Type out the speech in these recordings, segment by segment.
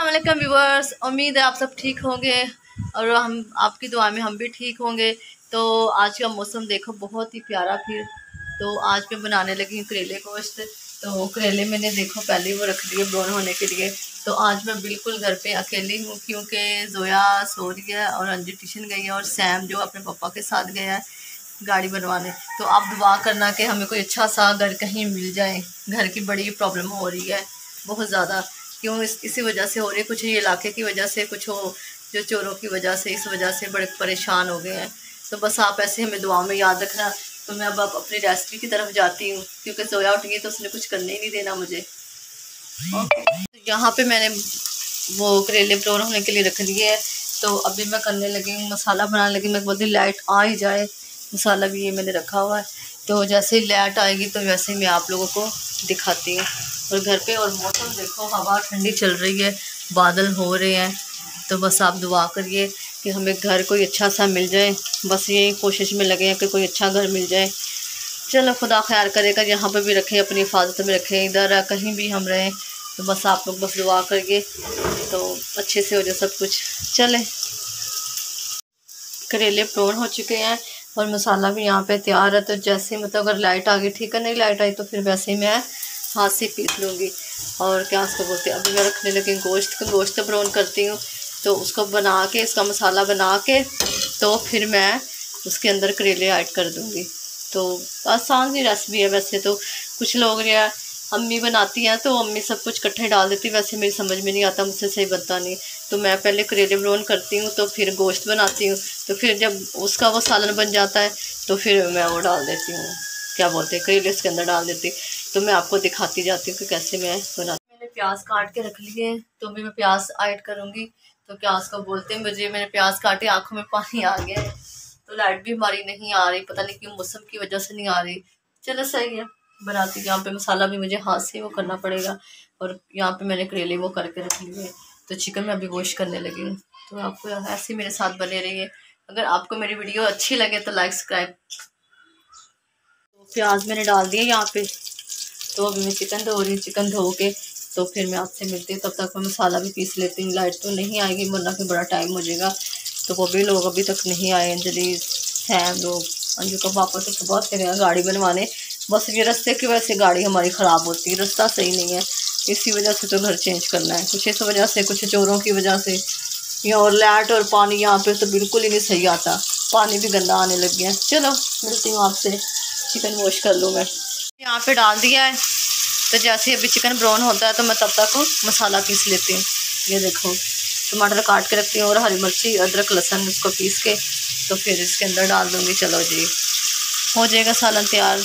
अस्सलाम वालेकुम व्यूअर्स, उम्मीद है आप सब ठीक होंगे और हम आपकी दुआ में हम भी ठीक होंगे। तो आज का मौसम देखो बहुत ही प्यारा। फिर तो आज मैं बनाने लगी हूँ करेले गोश्त। तो करेले मैंने देखो पहले ही वो रख दिए ब्राउन होने के लिए। तो आज मैं बिल्कुल घर पे अकेली हूँ क्योंकि जोया सो रही है और अंजू ट्यूशन गई है और सैम जो अपने पापा के साथ गया है गाड़ी बनवाने। तो आप दुआ करना कि हमें कोई अच्छा सा घर कहीं मिल जाए। घर की बड़ी प्रॉब्लम हो रही है बहुत ज़्यादा। क्यों इसी वजह से हो रही है, कुछ ये इलाके की वजह से, कुछ हो जो चोरों की वजह से, इस वजह से बड़े परेशान हो गए हैं। तो बस आप ऐसे हमें दुआ में याद रखना। तो मैं अब अपनी रेसिपी की तरफ जाती हूँ क्योंकि सोया उठ गई तो उसने कुछ करने ही नहीं देना मुझे। ओके, तो यहाँ पे मैंने वो करेले ब्राउन होने के लिए रख दिए है। तो अभी मैं करने लगी हूँ, मसाला बनाने लगी। मैं बोलती लाइट आ ही जाए, मसाला भी ये मैंने रखा हुआ है। तो जैसे ही लाइट आएगी तो वैसे ही मैं आप लोगों को दिखाती हूँ। और घर पे और मौसम देखो, हवा ठंडी चल रही है, बादल हो रहे हैं। तो बस आप दुआ करिए कि हमें घर कोई अच्छा सा मिल जाए। बस ये कोशिश में लगे हैं कि कोई अच्छा घर मिल जाए। चलो खुदा ख्याल करेगा, यहाँ पे भी रखें, अपनी हिफाजत में रखें, इधर कहीं भी हम रहें। तो बस आप लोग बस दुआ करिए तो अच्छे से हो जाए सब कुछ। चले, करेले ब्राउन हो चुके हैं और मसाला भी यहाँ पे तैयार है। तो जैसे मतलब अगर लाइट आ गई ठीक है, नहीं लाइट आई तो फिर वैसे ही मैं हाथ से पीस लूँगी। और क्या उसको बोलते हैं, अभी मैं रखने लगी गोश्त ब्राउन करती हूँ। तो उसको बना के, इसका मसाला बना के तो फिर मैं उसके अंदर करेले ऐड कर दूँगी। तो आसान सी रेसिपी है वैसे तो। कुछ लोग या अम्मी बनाती हैं तो अम्मी सब कुछ इकट्ठे डाल देती, वैसे मेरी समझ में नहीं आता, मुझसे सही बनता नहीं। तो मैं पहले करेले ब्राउन करती हूँ तो फिर गोश्त बनाती हूँ। तो फिर जब उसका वो सालन बन जाता है तो फिर मैं वो डाल देती हूँ, क्या बोलते हैं, करेले इसके अंदर डाल देती। तो मैं आपको दिखाती जाती हूँ कि कैसे मैं बनाती। मैंने प्याज काट के रख लिए हैं तो अभी मैं प्याज ऐड करूँगी। तो प्याज को बोलते हैं मुझे, मैंने प्याज काटे, आँखों में पानी आ गया है। तो लाइट भी हमारी नहीं आ रही, पता नहीं क्यों, मौसम की वजह से नहीं आ रही। चलो सही है, बनाती। यहाँ पे मसाला भी मुझे हाथ से वो करना पड़ेगा। और यहाँ पे मैंने करेले वो करके रख लिए। तो चिकन मैं अभी वॉश करने लगी हूँ। तो आपको ऐसे मेरे साथ बने रहिए। अगर आपको मेरी वीडियो अच्छी लगे तो लाइक सब्सक्राइब। तो प्याज मैंने डाल दिया यहाँ पे। तो अभी मैं चिकन धो रही हूँ, चिकन धो के तो फिर मैं आपसे मिलती हूँ। तब तक मैं मसाला भी पीस लेती हूँ। लाइट तो नहीं आएगी वरना फिर बड़ा टाइम हो जाएगा। तो वो भी लोग अभी तक नहीं आए, अंजलि सैम लोग। अंजू का पापा तो सुबह से गया गाड़ी बनवाने। बस ये रास्ते की वजह से गाड़ी हमारी ख़राब होती है, रास्ता सही नहीं है, इसी वजह से तो घर चेंज करना है। कुछ इस वजह से, कुछ चोरों की वजह से। यहाँ और लाइट और पानी यहाँ पे तो बिल्कुल ही नहीं सही आता, पानी भी गंदा आने लग गया। चलो मिलती हूँ आपसे, चिकन वॉश कर लूँ मैं। यहाँ पे डाल दिया है। तो जैसे अभी चिकन ब्राउन होता है तो मैं तब तक मसाला पीस लेती हूँ। ये देखो टमाटर काट के रखती हूँ और हरी मिर्ची, अदरक, लहसुन उसको पीस के तो फिर इसके अंदर डाल दूँगी। चलो जी, हो जाएगा सालन तैयार।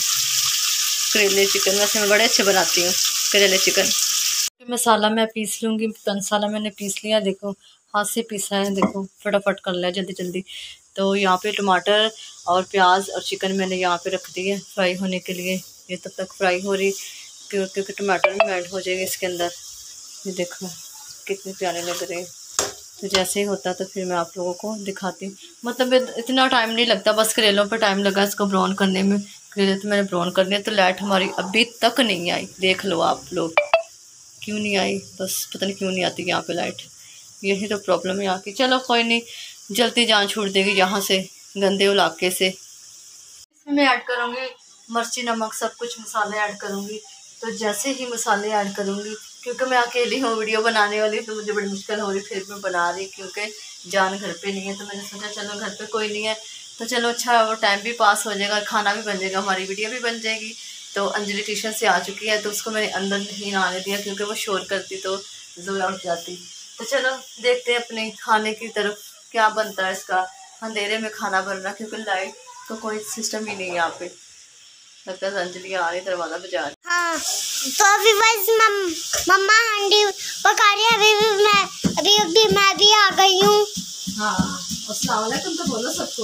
करेले चिकन वैसे मैं बड़े अच्छे बनाती हूँ करेले चिकन। मसाला मैं पीस लूँगी। मसाला मैंने पीस लिया, देखो हाथ से पीसा है, देखो फटाफट कर लिया जल्दी जल्दी। तो यहाँ पे टमाटर और प्याज और चिकन मैंने यहाँ पे रख दिए फ्राई होने के लिए। ये तब तक फ्राई हो रही क्योंकि टमाटर भी ऐड हो जाएगा इसके अंदर। ये देखो कितने प्यारे लग रहे हैं। तो जैसे ही होता तो फिर मैं आप लोगों को दिखाती हूँ। मतलब इतना टाइम नहीं लगता, बस करेलों पर टाइम लगा इसको ब्राउन करने में। करेले तो मैंने ब्राउन कर लिया। तो लाइट हमारी अभी तक नहीं आई, देख लो आप लोग क्यों नहीं आई, बस पता नहीं क्यों नहीं आती यहाँ पे लाइट। यही तो प्रॉब्लम है यहाँ की। चलो कोई नहीं, जल्दी जान छूट देगी यहाँ से, गंदे इलाके से। इसमें मैं ऐड करूँगी मिर्ची, नमक, सब कुछ मसाले ऐड करूँगी। तो जैसे ही मसाले ऐड करूँगी, क्योंकि मैं अकेली हूँ वीडियो बनाने वाली, तो मुझे बड़ी मुश्किल हो रही, फिर मैं बना रही क्योंकि जान घर पे नहीं है। तो मैंने सोचा चलो घर पे कोई नहीं है तो चलो अच्छा वो टाइम भी पास हो जाएगा, खाना भी बन जाएगा, हमारी वीडियो भी बन जाएगी। तो अंजलि ट्यूशन से आ चुकी है तो उसको मैंने अंदर नहीं आने दिया क्योंकि वो शोर करती तो जोया उठ जाती। तो चलो देखते हैं अपने खाने की तरफ क्या बनता है। इसका अंधेरे में खाना बन रहा क्योंकि लाइट तो कोई सिस्टम ही नहीं है यहाँ पे। लगता है अंजलि आ रही, दरवाजा बजा रही। हाँ, तो अभी बस मम्मा हांडी पका रही है। अभी मैं भी आ गई हूँ। हाँ, अस्सलाम वालेकुम तो बोलो सबको।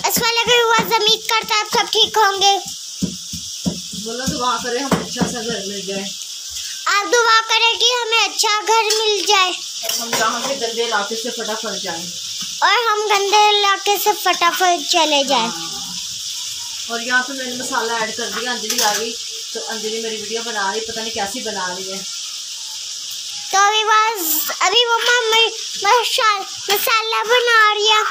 उम्मीद करता है सब ठीक होंगे। बोलो दुआ करें हम अच्छा सा घर मिल जाए। आप दुआ करें कि हमें अच्छा घर मिल जाए और हम यहाँ से गंदे इलाके से फटाफट जाएं। और हम गंदे इलाके से फटाफट चले जाएं। और यहाँ पे मैंने मसाला ऐड कर दिया। अंजलि आ गई तो अंजलि मेरी वीडियो बना रही, पता नहीं कैसी बना रही है। तो अभी वो मसाला बना रही है।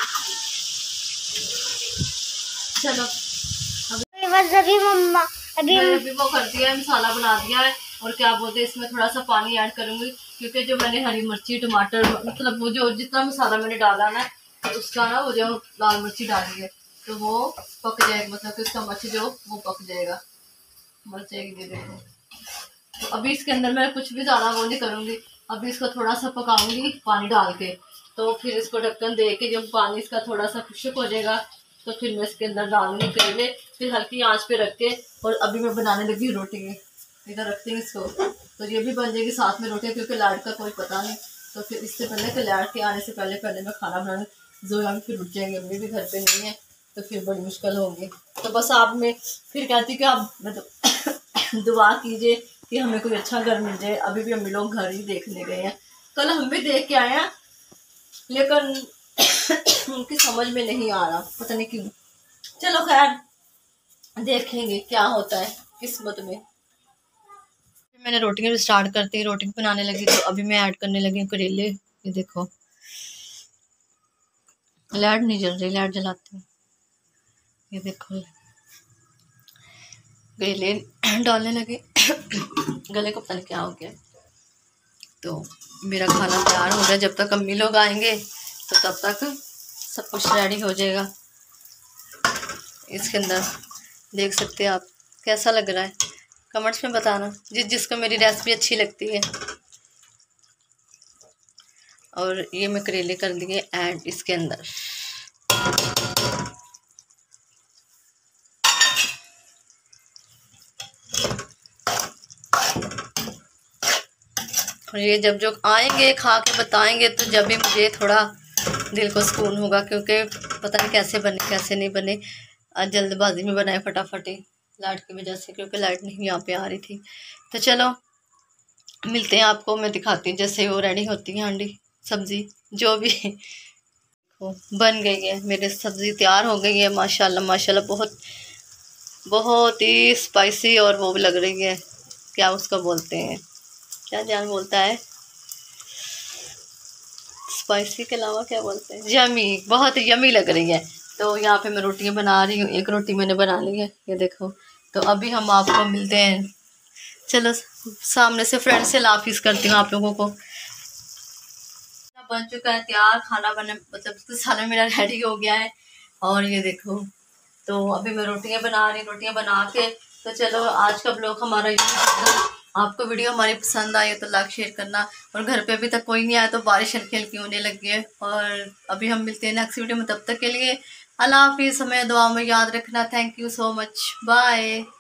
चलो बस अभी मम्मा मैंने अभी वो कर दिया है, मसाला बना दिया है। और क्या बोलते हैं, इसमें थोड़ा सा पानी ऐड करूंगी क्योंकि जो मैंने हरी मिर्ची टमाटर मतलब वो जो जितना मसाला मैंने डाला ना उसका ना वो जो लाल मिर्ची डाली है तो वो पक जाएगा, मतलब कि उसका मिर्च जो वो पक जाएगा, मर जाएगी। ये देखो, तो अभी इसके अंदर मैं कुछ भी ज़्यादा वो नहीं करूँगी। अभी इसको थोड़ा सा पकाऊंगी पानी डाल के, तो फिर इसको ढक्कन दे के जब पानी इसका थोड़ा सा खुश्क हो जाएगा तो फिर मैं इसके अंदर डालूंगी करेले, फिर हल्की आंच पे रख के। और अभी मैं बनाने लगी रोटी, इधर रखती हूँ इसको, तो ये भी बन जाएगी साथ में रोटी क्योंकि लाइट का कोई पता नहीं। तो फिर इससे पहले कि लाइट के आने से पहले मैं खाना बनाने जोया में फिर उठ जाएंगे, अम्मी भी घर पे नहीं है तो फिर बड़ी मुश्किल होगी। तो बस आप में फिर कहती कि आप मतलब दुआ कीजिए कि हमें कोई अच्छा घर मिल जाए। अभी भी अम्मी लोग घर ही देखने गए हैं, कल हम भी देख के आए हैं लेकिन उनकी समझ में नहीं आ रहा, पता नहीं क्यों। चलो खैर देखेंगे क्या होता है किस्मत में। मैंने रोटियां भी स्टार्ट करती, रोटी बनाने लगी तो अभी मैं ऐड करने लगी हूँ करेले। ये देखो लाइट नहीं जल रही, लाइट जलाती हूँ। ये देखो करेले डालने लगे गले को पता नहीं क्या हो गया। तो मेरा खाना तैयार हो गया, जब तक अम्मी लोग आएंगे तो तब तक सब कुछ रेडी हो जाएगा। इसके अंदर देख सकते हैं आप, कैसा लग रहा है कमेंट्स में बताना जिसको मेरी रेसिपी अच्छी लगती है। और ये मैं करेले कर दिए ऐड इसके अंदर। और ये जब जो आएंगे खा के बताएंगे तो जब भी मुझे थोड़ा दिल को सुकून होगा, क्योंकि पता नहीं कैसे बने कैसे नहीं बने। आज जल्दबाजी में बनाए फटाफट ही लाइट की वजह से, क्योंकि लाइट नहीं यहाँ पे आ रही थी। तो चलो मिलते हैं, आपको मैं दिखाती हूँ जैसे वो रेडी होती है हांडी सब्ज़ी जो भी बन गई है। मेरी सब्ज़ी तैयार हो गई है माशाल्लाह माशाल्लाह, बहुत बहुत ही स्पाइसी और वो भी लग रही है, क्या उसको बोलते हैं, क्या जान बोलता है स्पाइसी के अलावा क्या बोलते हैं, यमी, बहुत यमी लग रही है। तो यहाँ पे मैं रोटियाँ बना रही हूँ, एक रोटी मैंने बना ली है ये देखो। तो अभी हम आपको मिलते हैं, चलो सामने से फ्रेंड से हाफिज़ करती हूँ आप लोगों को। बन चुका है तैयार खाना, बने मतलब सारा मेरा रेडी हो गया है। और ये देखो तो अभी मैं रोटियां बना रही, रोटियां बना के तो चलो आज का ब्लॉग हमारा ये। आपको वीडियो हमारी पसंद आई तो लाइक शेयर करना। और घर पे अभी तक कोई नहीं आया तो बारिश हल्की हल्की होने लगी है। और अभी हम मिलते हैं नेक्स्ट वीडियो में, तब तक के लिए अल्लाह हाफिज़। हमें दुआ में याद रखना। Thank you so much, bye.